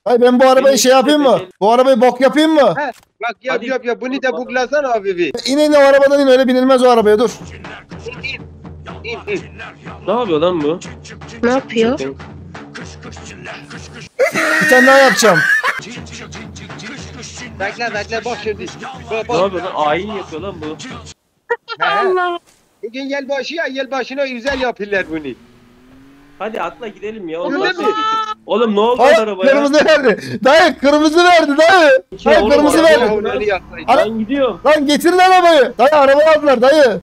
Hayır ben bu arabayı şey yapayım mı? Bu arabayı bok yapayım mı? He, bak yap Hadi. yap yap. Bunu da buklasana abi bir. İn o arabadan in, öyle binilmez o arabaya, dur. İn. Ne yapıyor lan bu? Ne yapıyor? Bir tane daha yapacağım. Bekle bak şimdi. Bak Ne bak. yapıyor lan? Ayin yapıyor lan bu. He. Allah. Bugün yelbaşı ya, yelbaşına güzel yapırlar bunu. Hadi atla gidelim ya. Öyle Oğlum, mi? oğlum ne oldu Hayır, arabaya? kırmızı verdi. Dayı kırmızı verdi dayı. İki Hayır oğlum, kırmızı araba verdi. oldu. Onları yapmayın. Ara- Ben gidiyorum. Lan getir lan arabayı. Dayı arabayı aldılar dayı.